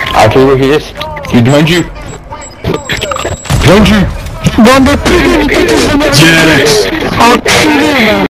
I'll tell you where he is. He's behind you. Behind you. ¿Dónde estoy? Yes. ¡Oh,